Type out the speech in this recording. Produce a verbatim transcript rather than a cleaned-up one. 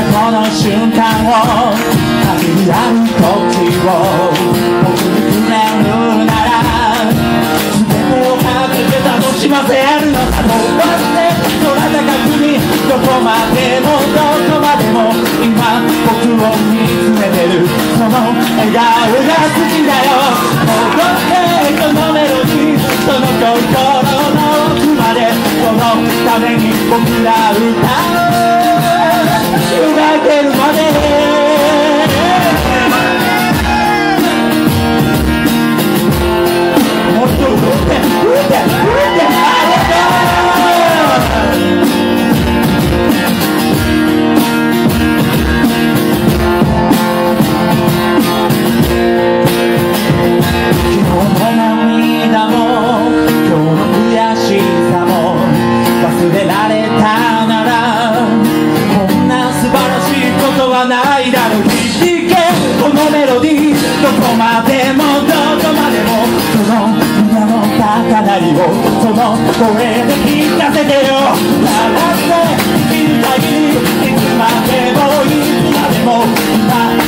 この瞬間を限りある時を僕にくれるなら全てをかけて楽しませるのさ。飛ばして空高くにどこまでもどこまでも今僕を見つめてるその笑顔が好きだよ。戻ってこのメロディーその心の奥までそのために僕ら歌う描けるまでもっと振って振って振ってありがとう。忘れられたならこんな素晴らしいことはないだろう。響けこのメロディーどこまでもどこまでもその胸の高鳴りをその声で聞かせてよ。笑って生きる限りいつまでもいつまでも今